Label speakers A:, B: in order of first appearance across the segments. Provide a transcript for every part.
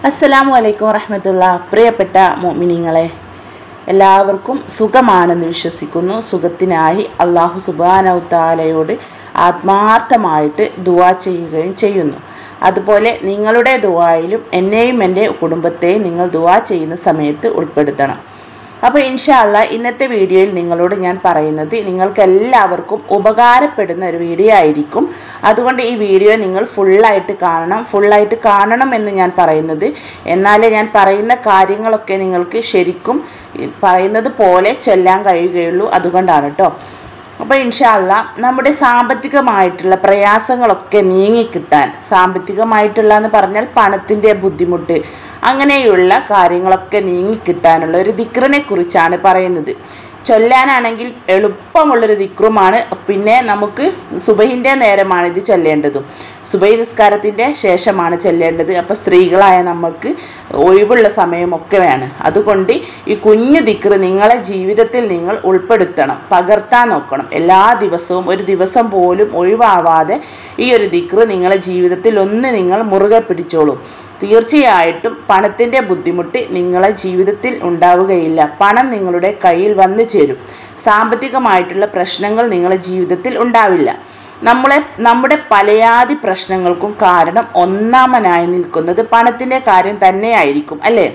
A: അസ്സലാമു അലൈക്കും വറഹ്മത്തുള്ളാഹി. പ്രിയപ്പെട്ട മുഅ്മിനീങ്ങളെ, എല്ലാവർക്കും സുഖമാണെന്ന് വിശ്വസിക്കുന്നു. സുഖത്തിനായി അല്ലാഹു സുബ്ഹാനഹു തആലയോട് ആത്മാർത്ഥമായിട്ട് ദുആ ചെയ്യുകയും ചെയ്യുന്നു. അതുപോലെ നിങ്ങളുടെ ദുആയിലും എന്നെയും എൻ്റെ കുടുംബത്തെയും നിങ്ങൾ ദുആ ചെയ്യുന്ന സമയത്ത് ഉൾപ്പെടുത്തണം. അപ്പോൾ ഇൻഷാ അല്ലാഹ് ഇന്നത്തെ വീഡിയോയിൽ നിങ്ങളോട് ഞാൻ പറയുന്നത് നിങ്ങൾക്ക് എല്ലാവർക്കും ഉപകാരപ്പെടുന്ന ഒരു വീഡിയോ ആയിരിക്കും. അതുകൊണ്ട് ഈ വീഡിയോ നിങ്ങൾ ഫുള്ളായിട്ട് കാണണം എന്ന് ഞാൻ പറയുന്നത്. എന്നാലേ ഞാൻ പറയുന്ന കാര്യങ്ങളൊക്കെ നിങ്ങൾക്ക് ശരിക്കും പറയുന്നത് പോലെ ചൊല്ലാൻ കഴിയുകയുള്ളൂ. അതുകൊണ്ടാണ് കേട്ടോ. അപ്പോൾ ഇൻഷാ അല്ലാഹ് നമ്മുടെ സാമ്പത്തികമായിട്ടുള്ള പ്രയാസങ്ങളൊക്കെ നീങ്ങിക്കിട്ടാൻ, സാമ്പത്തികമായിട്ടുള്ള എന്ന് പറഞ്ഞാൽ പണത്തിൻ്റെ ബുദ്ധിമുട്ട്, അങ്ങനെയുള്ള കാര്യങ്ങളൊക്കെ നീങ്ങിക്കിട്ടാനുള്ള ഒരു ദിക്റിനെ കുറിച്ചാണ് പറയുന്നത്. ചൊല്ലാനാണെങ്കിൽ എളുപ്പമുള്ളൊരു ദിക്റുമാണ്. പിന്നെ നമുക്ക് സുബഹിൻ്റെ നേരമാണ് ഇത് ചൊല്ലേണ്ടതും, സുബഹി നിസ്കാരത്തിൻ്റെ ശേഷമാണ് ചൊല്ലേണ്ടത്. അപ്പോൾ സ്ത്രീകളായ നമുക്ക് ഒഴിവുള്ള സമയമൊക്കെ വേണം. അതുകൊണ്ട് ഈ കുഞ്ഞു ദിക്റ് നിങ്ങളെ ജീവിതത്തിൽ നിങ്ങൾ ഉൾപ്പെടുത്തണം, പകർത്താൻ നോക്കണം. എല്ലാ ദിവസവും ഒരു ദിവസം പോലും ഒഴിവാവാതെ ഈ ഒരു ദിക്റ് നിങ്ങളെ ജീവിതത്തിൽ നിങ്ങൾ മുറുകെ പിടിച്ചോളൂ. തീർച്ചയായിട്ടും പണത്തിൻ്റെ ബുദ്ധിമുട്ട് നിങ്ങളെ ജീവിതത്തിൽ ഉണ്ടാവുകയില്ല. പണം നിങ്ങളുടെ കയ്യിൽ വന്നു ചേരും. സാമ്പത്തികമായിട്ടുള്ള പ്രശ്നങ്ങൾ നിങ്ങളുടെ ജീവിതത്തിൽ ഉണ്ടാവില്ല. നമ്മുടെ പലയാതി പ്രശ്നങ്ങൾക്കും കാരണം ഒന്നാമനായി നിൽക്കുന്നത് പണത്തിൻ്റെ കാര്യം തന്നെയായിരിക്കും, അല്ലേ?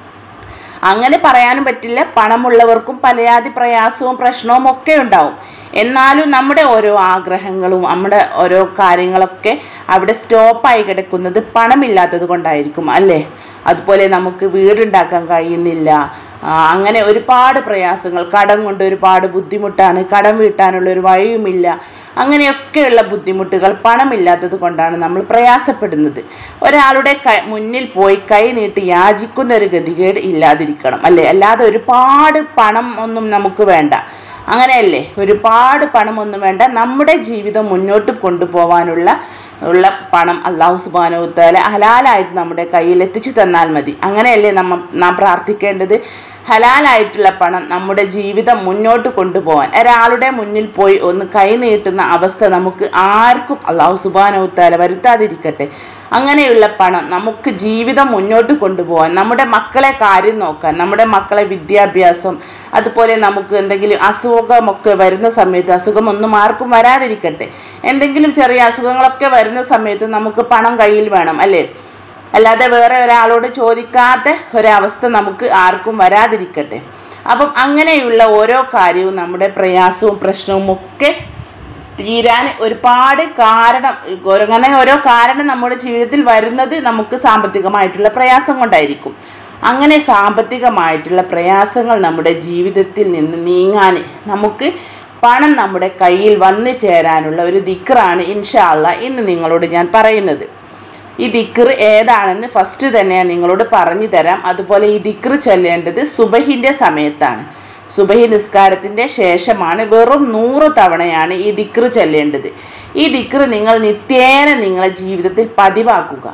A: അങ്ങനെ പറയാനും പറ്റില്ല. പണമുള്ളവർക്കും പലയാതി പ്രയാസവും പ്രശ്നവും ഒക്കെ ഉണ്ടാവും. എന്നാലും നമ്മുടെ ഓരോ ആഗ്രഹങ്ങളും നമ്മുടെ ഓരോ കാര്യങ്ങളൊക്കെ അവിടെ സ്റ്റോപ്പായി കിടക്കുന്നത് പണമില്ലാത്തത് കൊണ്ടായിരിക്കും, അല്ലേ? അതുപോലെ നമുക്ക് വീടുണ്ടാക്കാൻ കഴിയുന്നില്ല. അങ്ങനെ ഒരുപാട് പ്രയാസങ്ങൾ, കടം കൊണ്ട് ഒരുപാട് ബുദ്ധിമുട്ടാണ്, കടം വീട്ടാനുള്ള ഒരു വഴിയുമില്ല. അങ്ങനെയൊക്കെയുള്ള ബുദ്ധിമുട്ടുകൾ പണമില്ലാത്തത് കൊണ്ടാണ് നമ്മൾ പ്രയാസപ്പെടുന്നത്. ഒരാളുടെ മുന്നിൽ പോയി കൈ നീട്ടി യാചിക്കുന്ന ഒരു ഗതികേട് ഇല്ലാതിരിക്കണം, അല്ലേ? അല്ലാതെ ഒരുപാട് പണം ഒന്നും നമുക്ക് വേണ്ട. അങ്ങനെയല്ലേ? ഒരുപാട് പണമൊന്നും വേണ്ട. നമ്മുടെ ജീവിതം മുന്നോട്ട് കൊണ്ടുപോകാനുള്ള പണം അല്ലാഹു സുബ്ഹാനഹു തആല ഹലാലായിട്ട് നമ്മുടെ കയ്യിൽ എത്തിച്ചു തന്നാൽ മതി. അങ്ങനെയല്ലേ നാം പ്രാർത്ഥിക്കേണ്ടത്? ഹലാലായിട്ടുള്ള പണം നമ്മുടെ ജീവിതം മുന്നോട്ട് കൊണ്ടുപോകാൻ. ഒരാളുടെ മുന്നിൽ പോയി ഒന്ന് കൈ നീട്ടുന്ന അവസ്ഥ നമുക്ക് ആർക്കും അല്ലാഹു സുബ്ഹാനഹു തആല വരുത്താതിരിക്കട്ടെ. അങ്ങനെയുള്ള പണം നമുക്ക് ജീവിതം മുന്നോട്ട് കൊണ്ടുപോകാൻ, നമ്മുടെ മക്കളെ കാര്യം നോക്കാൻ, നമ്മുടെ മക്കളെ വിദ്യാഭ്യാസം, അതുപോലെ നമുക്ക് എന്തെങ്കിലും അസുഖമൊക്കെ വരുന്ന സമയത്ത്, അസുഖമൊന്നും ആർക്കും വരാതിരിക്കട്ടെ, എന്തെങ്കിലും ചെറിയ അസുഖങ്ങളൊക്കെ വരുന്ന സമയത്ത് നമുക്ക് പണം കയ്യിൽ വേണം, അല്ലേ? അല്ലാതെ വേറെ ഒരാളോട് ചോദിക്കാത്ത ഒരവസ്ഥ നമുക്ക് ആർക്കും വരാതിരിക്കട്ടെ. അപ്പം അങ്ങനെയുള്ള ഓരോ കാര്യവും നമ്മുടെ പ്രയാസവും പ്രശ്നവും ഒക്കെ തീരാൻ ഒരുപാട് അങ്ങനെ ഓരോ കാരണം നമ്മുടെ ജീവിതത്തിൽ വരുന്നത് നമുക്ക് സാമ്പത്തികമായിട്ടുള്ള പ്രയാസം കൊണ്ടായിരിക്കും. അങ്ങനെ സാമ്പത്തികമായിട്ടുള്ള പ്രയാസങ്ങൾ നമ്മുടെ ജീവിതത്തിൽ നിന്ന് നീങ്ങാൻ നമുക്ക് പണം നമ്മുടെ കയ്യിൽ വന്നു ചേരാനുള്ള ഒരു ദിക്റാണ് ഇൻഷാ അല്ലാഹ് ഇന്ന് നിങ്ങളോട് ഞാൻ പറയുന്നത്. ഈ ദിക്ർ ഏതാണെന്ന് ഫസ്റ്റ് തന്നെ ഞാൻ നിങ്ങളോട് പറഞ്ഞു തരാം. അതുപോലെ ഈ ദിക്ർ ചൊല്ലേണ്ടത് സുബഹിൻ്റെ സമയത്താണ്. സുബഹി നിസ്കാരത്തിൻ്റെ ശേഷമാണ്. വെറും 100 തവണയാണ് ഈ ദിക്ർ ചൊല്ലേണ്ടത്. ഈ ദിക്ർ നിങ്ങൾ നിത്യേന നിങ്ങളെ ജീവിതത്തിൽ പതിവാക്കുക.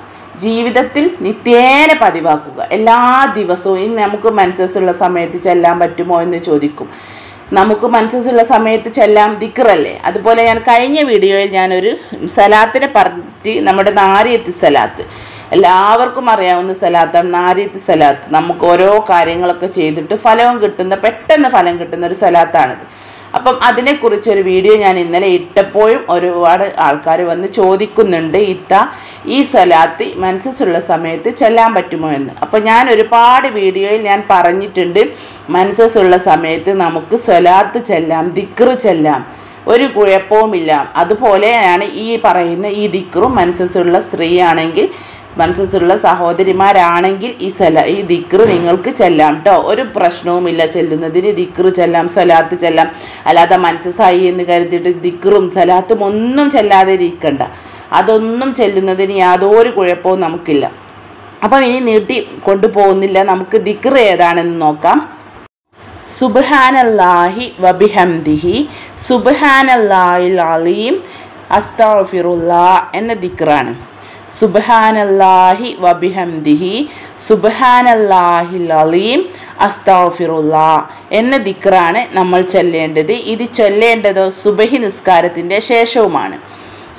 A: എല്ലാ ദിവസവും. നമുക്ക് മനസ്സുള്ള സമയത്ത് ചൊല്ലാൻ പറ്റുമോ എന്ന് ചോദിക്കും. നമുക്ക് മനസ്സുള്ള സമയത്ത് ചെല്ലാം, ദിക്റല്ലേ. അതുപോലെ ഞാൻ കഴിഞ്ഞ വീഡിയോയിൽ ഞാനൊരു സലാത്തിനെ പറഞ്ഞിട്ട്, നമ്മുടെ നാരിയത്ത് സലാത്ത്, എല്ലാവർക്കും അറിയാവുന്ന സലാത്താണ് നാരിയത്ത് സലാത്ത്. നമുക്ക് ഓരോ കാര്യങ്ങളൊക്കെ ചെയ്തിട്ട് പെട്ടെന്ന് ഫലം കിട്ടുന്ന ഒരു സലാത്താണിത്. അപ്പം അതിനെക്കുറിച്ചൊരു വീഡിയോ ഞാൻ ഇന്നലെ ഇട്ടപ്പോഴും ഒരുപാട് ആൾക്കാർ വന്ന് ചോദിക്കുന്നുണ്ട്, ഈ സലാത്ത് മനസ്സുള്ള സമയത്ത് ചൊല്ലാൻ പറ്റുമോ എന്ന്. അപ്പോൾ ഞാൻ ഒരുപാട് വീഡിയോയിൽ ഞാൻ പറഞ്ഞിട്ടുണ്ട്, മനസ്സുള്ള സമയത്ത് നമുക്ക് സലാത്ത് ചെല്ലാം, ദിക്ർ ചെല്ലാം, ഒരു കുഴപ്പവുമില്ല. അതുപോലെയാണ് ഈ പറയുന്ന ഈ ദിക്റും. മനസ്സുള്ള സ്ത്രീയാണെങ്കിൽ, മനസ്സുള്ള സഹോദരിമാരാണെങ്കിൽ ഈ ദിക്ർ നിങ്ങൾക്ക് ചെല്ലാം കേട്ടോ. ഒരു പ്രശ്നവുമില്ല ചെല്ലുന്നതിന്. ദിക്ർ ചെല്ലാം, സലാത്ത് ചെല്ലാം. അല്ലാതെ മനസ്സായി എന്ന് കരുതിയിട്ട് ദിക്റും സലാത്തും ഒന്നും ചെല്ലാതെ ഇരിക്കണ്ട. അതൊന്നും ചെല്ലുന്നതിന് യാതൊരു കുഴപ്പവും നമുക്കില്ല. അപ്പം ഇനി നീട്ടി കൊണ്ടുപോകുന്നില്ല, നമുക്ക് ദിക്ർ ഏതാണെന്ന് നോക്കാം. സുബ്ഹാനല്ലാഹി വബിഹംദിഹി സുബ്ഹാനല്ലാഹിൽ അലീം അസ്തഗ്ഫിറുല്ലാഹ് എന്ന ദിക്റാണ്. സുബ്ഹാനല്ലാഹി വബിഹംദിഹി സുബ്ഹാനല്ലാഹിൽ അലീം അസ്തഗ്ഫിറുല്ലാഹ് എന്ന ദിക്റാണ് നമ്മൾ ചൊല്ലേണ്ടത്. ഇത് ചൊല്ലേണ്ടത് സുബഹി നിസ്കാരത്തിൻ്റെ ശേഷവുമാണ്.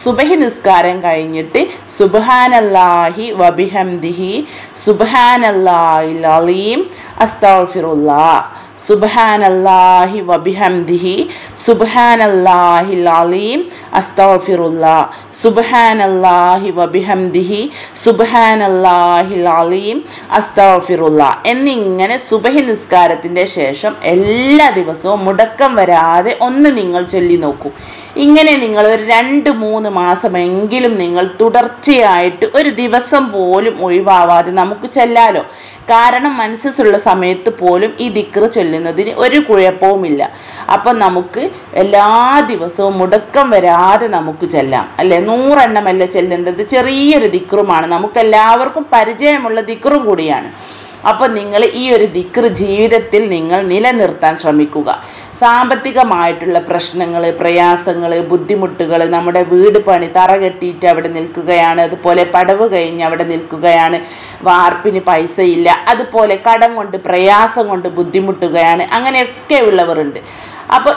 A: സുബഹി നിസ്കാരം കഴിഞ്ഞിട്ട് സുബ്ഹാനല്ലാഹി വബിഹംദിഹി സുബ്ഹാനല്ലാഹിൽ അലീം അസ്തഗ്ഫിറുല്ലാഹ്, സുബ്ഹാനല്ലാഹി വബിഹംദിഹി സുബ്ഹാനല്ലാഹിൽ അലീം അസ്തഗ്ഫിറുല്ലാഹ്, സുബ്ഹാനല്ലാഹി വബിഹംദിഹി സുബ്ഹാനല്ലാഹിൽ അലീം അസ്തഗ്ഫിറുല്ലാഹ് എന്നിങ്ങനെ സുബഹി നിസ്കാരത്തിൻ്റെ ശേഷം എല്ലാ ദിവസവും മുടക്കം വരാതെ ഒന്ന് നിങ്ങൾ ചൊല്ലി നോക്കൂ. ഇങ്ങനെ നിങ്ങൾ ഒരു 2-3 മാസമെങ്കിലും നിങ്ങൾ തുടർച്ചയായിട്ട് ഒരു ദിവസം പോലും ഒഴിവാവാതെ നമുക്ക് ചെല്ലാലോ. കാരണം മനസ്സുള്ള സമയത്ത് പോലും ഈ ദിക്ർ ചൊല്ലുന്നതിന് ഒരു കുഴപ്പവുമില്ല. അപ്പം നമുക്ക് എല്ലാ ദിവസവും മുടക്കം വരാതെ നമുക്ക് ചെല്ലാം അല്ലേ. 100 എണ്ണമല്ല ചെല്ലേണ്ടത്, ചെറിയൊരു ദിക്റുമാണ്, നമുക്കെല്ലാവർക്കും പരിചയമുള്ള ദിക്റും കൂടിയാണ്. അപ്പോൾ നിങ്ങൾ ഈ ഒരു ദിക്ർ ജീവിതത്തിൽ നിങ്ങൾ നിലനിർത്താൻ ശ്രമിക്കുക. സാമ്പത്തികമായിട്ടുള്ള പ്രശ്നങ്ങൾ, പ്രയാസങ്ങൾ, ബുദ്ധിമുട്ടുകൾ, നമ്മുടെ വീട് പണി തറ കെട്ടിയിട്ട് അവിടെ നിൽക്കുകയാണ്, അതുപോലെ പടവ് കഴിഞ്ഞ് അവിടെ നിൽക്കുകയാണ്, വാർപ്പിന് പൈസ ഇല്ല, അതുപോലെ കടം കൊണ്ട് പ്രയാസം കൊണ്ട് ബുദ്ധിമുട്ടുകയാണ്, അങ്ങനെയൊക്കെ ഉള്ളവരുണ്ട്. അപ്പോൾ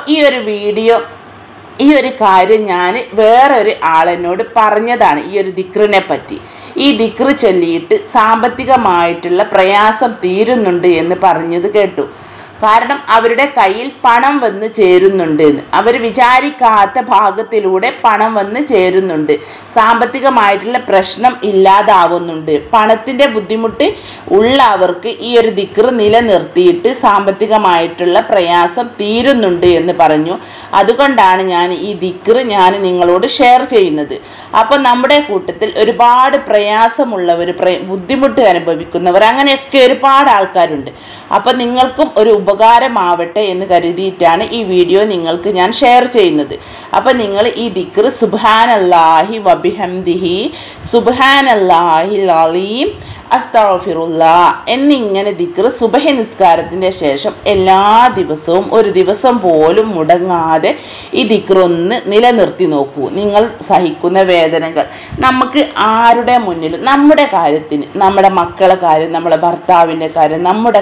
A: ഈ ഒരു കാര്യം ഞാൻ വേറൊരു ആളെന്നോട് പറഞ്ഞതാണ്, ഈ ഒരു ദിക്റിനെ പറ്റി. ഈ ദിക്ർ ചൊല്ലിയിട്ട് സാമ്പത്തികമായിട്ടുള്ള പ്രയാസം തീരുന്നുണ്ട് എന്ന് പറഞ്ഞത് കേട്ടു. കാരണം അവരുടെ കയ്യിൽ പണം വന്ന് ചേരുന്നുണ്ട് എന്ന്, അവർ വിചാരിക്കാത്ത ഭാഗത്തിലൂടെ പണം വന്ന് ചേരുന്നുണ്ട്, സാമ്പത്തികമായിട്ടുള്ള പ്രശ്നം ഇല്ലാതാവുന്നുണ്ട്. പണത്തിൻ്റെ ബുദ്ധിമുട്ട് ഉള്ളവർക്ക് ഈ ഒരു ദിക്ർ നിലനിർത്തിയിട്ട് സാമ്പത്തികമായിട്ടുള്ള പ്രയാസം തീരുന്നുണ്ട് എന്ന് പറഞ്ഞു. അതുകൊണ്ടാണ് ഞാൻ ഈ ദിക്ർ നിങ്ങളോട് ഷെയർ ചെയ്യുന്നത്. അപ്പം നമ്മുടെ കൂട്ടത്തിൽ ഒരുപാട് പ്രയാസമുള്ളവർ, ബുദ്ധിമുട്ട് അനുഭവിക്കുന്നവർ, അങ്ങനെയൊക്കെ ഒരുപാട് ആൾക്കാരുണ്ട്. അപ്പം നിങ്ങൾക്കും ഒരു ഉപകാരമാവട്ടെ എന്ന് കരുതിയിട്ടാണ് ഈ വീഡിയോ നിങ്ങൾക്ക് ഞാൻ ഷെയർ ചെയ്യുന്നത്. അപ്പം നിങ്ങൾ ഈ ദിക്ർ സുബ്ഹാനല്ലാഹി വബിഹംദിഹി സുബ്ഹാനല്ലാഹിൽ അലീം അസ്തഗ്ഫിറുല്ലാഹ് എന്നിങ്ങനെ ദിക്ർ സുബഹി നിസ്കാരത്തിൻ്റെ ശേഷം എല്ലാ ദിവസവും ഒരു ദിവസം പോലും മുടങ്ങാതെ ഈ ദിക്ർ ഒന്ന് നിലനിർത്തി നോക്കൂ. നിങ്ങൾ സഹിക്കുന്ന വേദനകൾ നമുക്ക് ആരുടെ മുന്നിലും, നമ്മുടെ കാര്യത്തിന്, നമ്മുടെ മക്കളെ കാര്യം, നമ്മുടെ ഭർത്താവിൻ്റെ കാര്യം,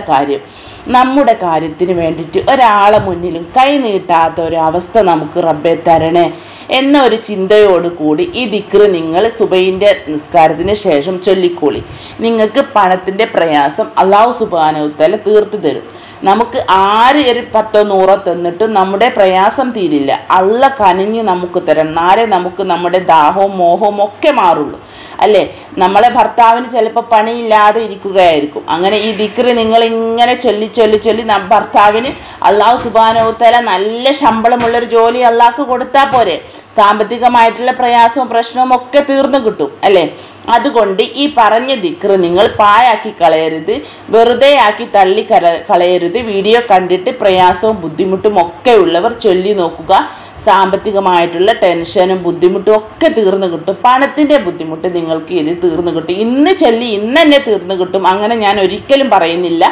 A: നമ്മുടെ കാര്യത്തിന് വേണ്ടിയിട്ട് ഒരാളെ മുന്നിലും കൈ നീട്ടാത്ത ഒരവസ്ഥ നമുക്ക് റബ്ബെ തരണേ എന്ന ഒരു ചിന്തയോട് കൂടി ഈ ദിക്ർ നിങ്ങൾ സുബഹിൻ്റെ നിസ്കാരത്തിന് ശേഷം ചൊല്ലിക്കോളി. നിങ്ങൾക്ക് പണത്തിൻ്റെ പ്രയാസം അല്ലാഹു സുബ്ഹാനഹു തആല തീർത്തു തരും. നമുക്ക് ആര് ഒരു 10-100 തന്നിട്ടും നമ്മുടെ പ്രയാസം തീരില്ല. അള്ള കനിഞ്ഞ് നമുക്ക് തരണം, നാളെ നമുക്ക് നമ്മുടെ ദാഹവും മോഹവും ഒക്കെ മാറുള്ളൂ അല്ലേ. നമ്മളെ ഭർത്താവിന് ചിലപ്പോൾ പണിയില്ലാതെ ഇരിക്കുകയായിരിക്കും. അങ്ങനെ ഈ ദിക്ർ നിങ്ങൾ ഇങ്ങനെ ചൊല്ലി ഭർത്താവിന് അല്ലാഹു സുബ്ഹാനഹു തആല നല്ല ശമ്പളമുള്ളൊരു ജോലി അള്ളാഹ്ക്ക് കൊടുത്താൽ പോരെ, സാമ്പത്തികമായിട്ടുള്ള പ്രയാസവും പ്രശ്നവും ഒക്കെ തീർന്നു കിട്ടും അല്ലേ. അതുകൊണ്ട് ഈ പറഞ്ഞ ദിക്ർ നിങ്ങൾ പായാക്കി കളയരുത്, വെറുതെ ആക്കി തള്ളി കളയരുത്. വീഡിയോ കണ്ടിട്ട് പ്രയാസവും ബുദ്ധിമുട്ടും ഒക്കെ ഉള്ളവർ ചൊല്ലി നോക്കുക. സാമ്പത്തികമായിട്ടുള്ള ടെൻഷനും ബുദ്ധിമുട്ടും ഒക്കെ തീർന്നു കിട്ടും. പണത്തിൻ്റെ ബുദ്ധിമുട്ട് നിങ്ങൾക്ക് ഇത് തീർന്നു കിട്ടും. ഇന്ന് ചൊല്ലി ഇന്ന് തന്നെ തീർന്നു കിട്ടും, അങ്ങനെ ഞാൻ ഒരിക്കലും പറയുന്നില്ല.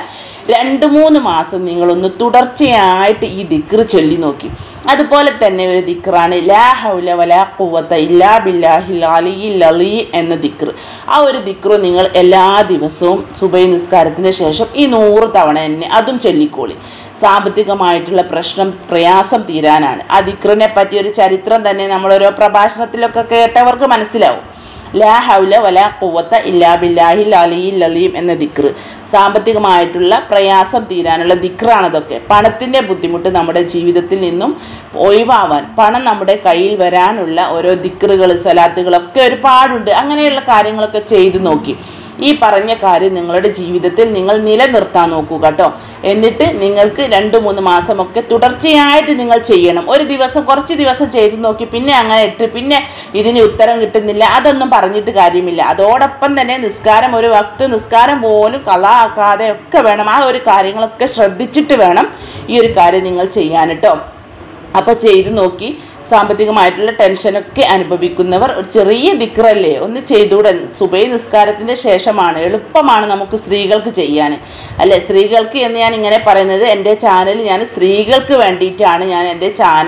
A: 2-3 മാസം നിങ്ങളൊന്ന് തുടർച്ചയായിട്ട് ഈ ദിക്ർ ചൊല്ലി നോക്കി. അതുപോലെ തന്നെ ഒരു ദിക്റാണ് ലാ ഹൗല വലാ ഖുവത ഇല്ലാ ബില്ലാഹിൽ അലിയിൽ അലീം എന്ന ദിക്ർ. ആ ഒരു ദിക്ർ നിങ്ങൾ എല്ലാ ദിവസവും സുബഹി നിസ്കാരത്തിന് ശേഷം ഈ 100 തവണ തന്നെ അതും ചൊല്ലിക്കോളി. സാമ്പത്തികമായിട്ടുള്ള പ്രയാസം തീരാനാണ്. ആ ദിക്റിനെ പറ്റി ഒരു ചരിത്രം തന്നെ നമ്മളോരോ പ്രഭാഷണത്തിലൊക്കെ കേട്ടവർക്ക് മനസ്സിലാവും. ലാ ഹൗല വലാ ഖുവത ഇല്ലാ ബില്ലാഹിൽ അലിയിൽ അലീം എന്ന ദിക്ർ സാമ്പത്തികമായിട്ടുള്ള പ്രയാസം തീരാനുള്ള ദിക്റാണതൊക്കെ. പണത്തിൻ്റെ ബുദ്ധിമുട്ട് നമ്മുടെ ജീവിതത്തിൽ നിന്നും ഒഴിവാവാൻ, പണം നമ്മുടെ കയ്യിൽ വരാനുള്ള ഓരോ ദിക്റുകൾ, സ്വലാത്തുകളൊക്കെ ഒരുപാടുണ്ട്. അങ്ങനെയുള്ള കാര്യങ്ങളൊക്കെ ചെയ്തു നോക്കി ഈ പറഞ്ഞ കാര്യം നിങ്ങളുടെ ജീവിതത്തിൽ നിങ്ങൾ നിലനിർത്താൻ നോക്കൂ കേട്ടോ. എന്നിട്ട് നിങ്ങൾക്ക് 2-3 മാസമൊക്കെ തുടർച്ചയായിട്ട് നിങ്ങൾ ചെയ്യണം. ഒരു ദിവസം കുറച്ച് ദിവസം ചെയ്തു നോക്കി പിന്നെ അങ്ങനെ പിന്നെ ഇതിന് ഉത്തരം കിട്ടുന്നില്ല, അതൊന്നും പറഞ്ഞിട്ട് കാര്യമില്ല. അതോടൊപ്പം തന്നെ നിസ്കാരം, ഒരു വക്ത് നിസ്കാരം പോലും കളാ ആക്കാതെ ഒക്കെ വേണം. ആ ഒരു കാര്യങ്ങളൊക്കെ ശ്രദ്ധിച്ചിട്ട് വേണം ഈ ഒരു കാര്യം നിങ്ങൾ ചെയ്യാൻ കേട്ടോ. അപ്പോൾ ചെയ്തു നോക്കി. സാമ്പത്തികമായിട്ടുള്ള ടെൻഷനൊക്കെ അനുഭവിക്കുന്നവർ ഒരു ചെറിയ ദിക്റല്ലേ ഒന്ന് ചെയ്തുകൂടെ? സുബഹി നിസ്കാരത്തിൻ്റെ ശേഷമാണ്, എളുപ്പമാണ് നമുക്ക് സ്ത്രീകൾക്ക് ചെയ്യാൻ അല്ലേ. സ്ത്രീകൾക്ക് എന്ന് ഞാൻ ഇങ്ങനെ പറയുന്നത്, എൻ്റെ ചാനൽ ഞാൻ സ്ത്രീകൾക്ക് വേണ്ടിയിട്ടാണ് ഞാൻ എൻ്റെ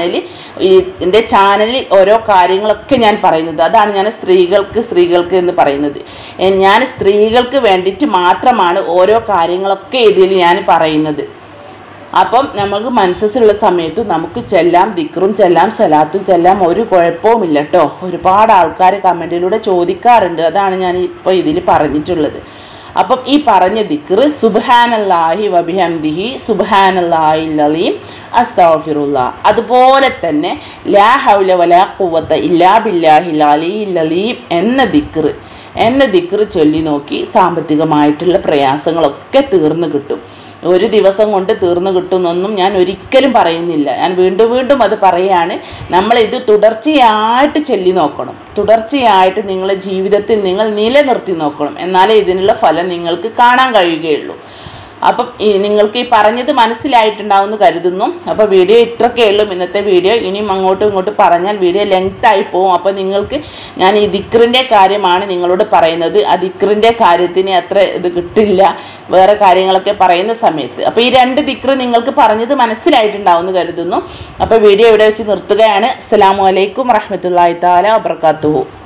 A: ചാനലിൽ ഓരോ കാര്യങ്ങളൊക്കെ ഞാൻ പറയുന്നത്. അതാണ് ഞാൻ സ്ത്രീകൾക്ക് എന്ന് പറയുന്നത്. ഞാൻ സ്ത്രീകൾക്ക് വേണ്ടിയിട്ട് മാത്രമാണ് ഓരോ കാര്യങ്ങളൊക്കെ ഇതിൽ ഞാൻ പറയുന്നത്. അപ്പം നമുക്ക് മനസ്സുള്ള സമയത്ത് നമുക്ക് ചെല്ലാം, ദിക്റും ചെല്ലാം, സലാത്തും ചെല്ലാം, ഒരു കുഴപ്പവുമില്ല കേട്ടോ. ഒരുപാട് ആൾക്കാർ കമൻറ്റിലൂടെ ചോദിക്കാറുണ്ട്, അതാണ് ഞാൻ ഇപ്പോൾ ഇതിൽ പറഞ്ഞിട്ടുള്ളത്. അപ്പം ഈ പറഞ്ഞ ദിക്റ് സുബ്ഹാനല്ലാഹി വബിഹംദിഹി സുബ്ഹാനല്ലാഹിൽ അലീം അസ്തഗ്ഫിറുല്ലാഹ്, അതുപോലെ തന്നെ ലാ ഹൗല വലാ ഖുവത ഇല്ലാ ബില്ലാഹിൽ അലിയിൽ അലീം എന്ന ദിക്റ് ചൊല്ലി നോക്കി സാമ്പത്തികമായിട്ടുള്ള പ്രയാസങ്ങളൊക്കെ തീർന്നു കിട്ടും. ഒരു ദിവസം കൊണ്ട് തീർന്നു കിട്ടുമെന്നൊന്നും ഞാൻ ഒരിക്കലും പറയുന്നില്ല. ഞാൻ വീണ്ടും അത് പറയുകയാണ്. നമ്മളിത് തുടർച്ചയായിട്ട് ചൊല്ലി നോക്കണം. തുടർച്ചയായിട്ട് നിങ്ങളുടെ ജീവിതത്തിൽ നിങ്ങൾ നിലനിർത്തി നോക്കണം. എന്നാലേ ഇതിനുള്ള ഫലം നിങ്ങൾക്ക് കാണാൻ കഴിയുകയുള്ളൂ. അപ്പം നിങ്ങൾക്ക് ഈ പറഞ്ഞത് മനസ്സിലായിട്ടുണ്ടാവുമെന്ന് കരുതുന്നു. അപ്പോൾ വീഡിയോ ഇത്രയൊക്കെ ഉള്ളൂ ഇന്നത്തെ വീഡിയോ. ഇനിയും അങ്ങോട്ടും ഇങ്ങോട്ടും പറഞ്ഞാൽ വീഡിയോ ലെങ്തായി പോകും. അപ്പോൾ നിങ്ങൾക്ക് ഞാൻ ഈ ദിക്റിൻ്റെ കാര്യമാണ് നിങ്ങളോട് പറയുന്നത്. ആ ദിക്റിൻ്റെ കാര്യത്തിന് അത്ര ഇത് കിട്ടില്ല വേറെ കാര്യങ്ങളൊക്കെ പറയുന്ന സമയത്ത്. അപ്പോൾ ഈ 2 ദിക്റ് നിങ്ങൾക്ക് പറഞ്ഞത് മനസ്സിലായിട്ടുണ്ടാവുമെന്ന് കരുതുന്നു. അപ്പോൾ വീഡിയോ ഇവിടെ വെച്ച് നിർത്തുകയാണ്. അസ്സലാമു അലൈക്കും വറഹ്മത്തുള്ളാഹി തആല വബറകാതുഹു.